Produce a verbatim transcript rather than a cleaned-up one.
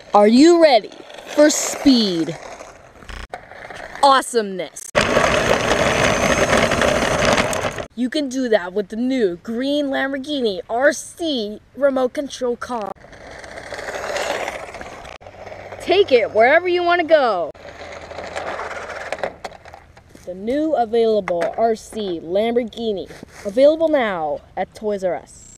Are you ready for speed? Awesomeness. You can do that with the new green Lamborghini R C remote control car. Take it wherever you want to go. The new available R C Lamberghini. Available now at Toys R Us.